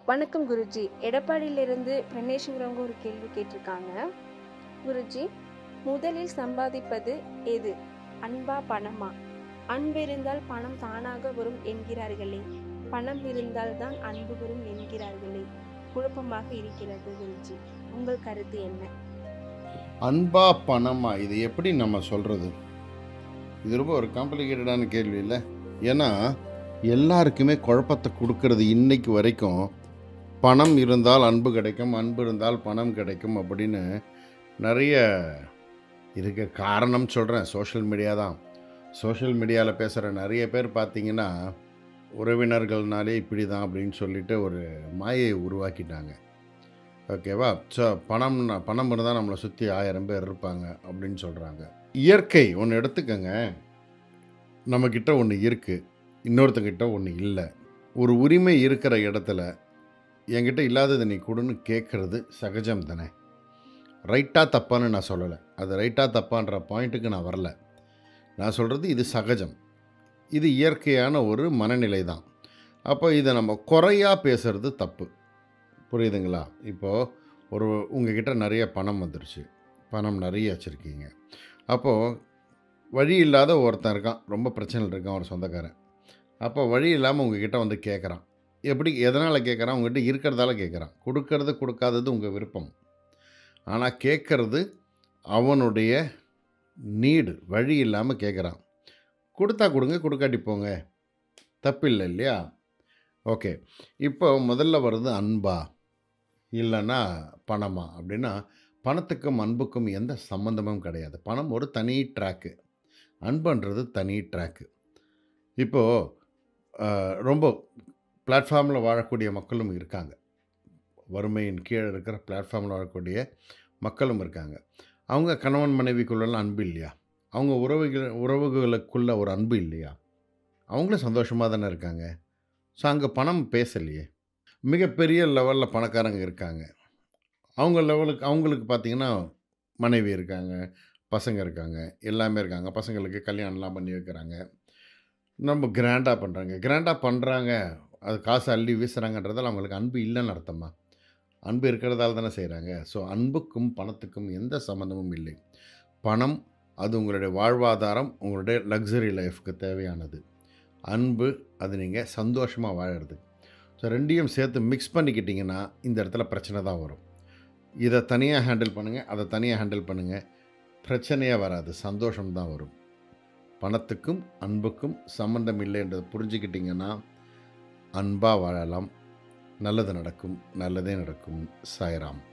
வணக்கம் குருஜி. எடப்பாடியிலிருந்து பிரணேஷுங்கிறவங்க ஒரு கேள்வி கேட்டிருக்காங்க. குருஜி, முதலில் சம்பாதிப்பது எது, அன்பா பணமா? அன்பு இருந்தால் பணம் தானாக வரும் என்கிறார்களே, பணம் இருந்தால் தான் அன்பு வரும் என்கிறார்களே, குழப்பமாக இருக்கிறது குருஜி. உங்கள் கருத்து என்ன? அன்பா பணமா, இது எப்படி நம்ம சொல்கிறது? இது ரொம்ப ஒரு காம்ப்ளிகேட்டடான கேள்வி இல்லை? ஏன்னா எல்லாருக்குமே குழப்பத்தை கொடுக்கறது இன்னைக்கு வரைக்கும் பணம் இருந்தால் அன்பு கிடைக்கும், அன்பு இருந்தால் பணம் கிடைக்கும் அப்படின்னு நிறைய இதுக்கு காரணம் சொல்கிறேன். சோஷியல் மீடியா தான். சோஷியல் மீடியாவில் பேசுகிற நிறைய பேர் பார்த்தீங்கன்னா உறவினர்கள்னாலே இப்படி தான் அப்படின்னு சொல்லிட்டு ஒரு மாயை உருவாக்கிட்டாங்க. ஓகேவா? ஸோ பணம் இருந்தால் நம்மளை சுற்றி 1000 பேர் இருப்பாங்க அப்படின்னு சொல்கிறாங்க. இயற்கை ஒன்று எடுத்துக்கங்க. நம்மக்கிட்ட ஒன்று இருக்குது, இன்னொருத்தங்கிட்ட ஒன்று இல்லை. ஒரு உரிமை இருக்கிற இடத்துல என்கிட்ட இல்லாதது நீ கொடுன்னு கேட்குறது சகஜம் தானே. ரைட்டாக தப்பான்னு நான் சொல்லலை. அது ரைட்டாக தப்பான்ற பாயிண்ட்டுக்கு நான் வரல. நான் சொல்கிறது இது சகஜம், இது இயற்கையான ஒரு மனநிலை தான். அப்போ இதை நம்ம குறையாக பேசுகிறது தப்பு. புரியுதுங்களா? இப்போது உங்ககிட்ட நிறைய பணம் வந்துருச்சு, பணம் நிறைய வச்சுருக்கீங்க. அப்போது வழி இல்லாத ஒருத்தன் இருக்கான், ரொம்ப பிரச்சனை இருக்கான், ஒரு சொந்தக்காரன். அப்போ வழி இல்லாமல் உங்ககிட்ட வந்து கேட்குறான். எப்படி, எதனால் கேட்குறான்? உங்ககிட்ட இருக்கிறதால கேட்குறான். கொடுக்கறது கொடுக்காதது உங்கள் விருப்பம். ஆனால் கேட்குறது அவனுடைய நீடு. வழி இல்லாமல் கேட்குறான். கொடுத்தா கொடுங்க, கொடுக்காட்டி போங்க, தப்பில்லை இல்லையா? ஓகே. இப்போ முதல்ல வருது அன்பா இல்லைன்னா பணமா அப்படின்னா, பணத்துக்கும் அன்புக்கும் எந்த சம்மந்தமும் கிடையாது. பணம் ஒரு தனி ட்ராக்கு, அன்புன்றது தனி ட்ராக்கு. இப்போது ரொம்ப பிளாட்ஃபார்மில் வாழக்கூடிய மக்களும் இருக்காங்க, வறுமையின் கீழே இருக்கிற பிளாட்ஃபார்மில் வாழக்கூடிய மக்களும் இருக்காங்க. அவங்க கணவன் மனைவிக்குள்ளெல்லாம் அன்பு இல்லையா? அவங்க உறவுகளுக்குள்ள ஒரு அன்பு இல்லையா? அவங்களும் சந்தோஷமாக தானே இருக்காங்க. ஸோ அங்கே பணம் பேசலையே. மிகப்பெரிய லெவலில் பணக்காரங்க இருக்காங்க, அவங்களுக்கு பார்த்திங்கன்னா மனைவி இருக்காங்க, பசங்க இருக்காங்க, எல்லாமே இருக்காங்க. பசங்களுக்கு கல்யாணம்லாம் பண்ணி வைக்கிறாங்க, நம்ம கிராண்டாக பண்ணுறாங்க. அது காசு அள்ளி வீசுகிறாங்கன்றதால் அவங்களுக்கு அன்பு இல்லைன்னு அர்த்தமா? அன்பு இருக்கிறதால தானே செய்கிறாங்க. ஸோ அன்புக்கும் பணத்துக்கும் எந்த சம்மந்தமும் இல்லை. பணம் அது உங்களுடைய வாழ்வாதாரம், உங்களுடைய லக்ஸரி லைஃப்க்கு தேவையானது. அன்பு அது நீங்கள் சந்தோஷமாக வாழறது. ஸோ ரெண்டையும் சேர்த்து மிக்ஸ் பண்ணிக்கிட்டிங்கன்னா இந்த இடத்துல பிரச்சனை தான் வரும். இதை தனியாக ஹேண்டில் பண்ணுங்கள், அதை தனியாக ஹேண்டில் பண்ணுங்கள், பிரச்சனையே வராது, சந்தோஷம்தான் வரும். பணத்துக்கும் அன்புக்கும் சம்மந்தம் இல்லைன்றதை புரிஞ்சுக்கிட்டிங்கன்னா அன்பாக வாழலாம். நல்லது நடக்கும், நல்லதே நடக்கும். சாய்ராம்.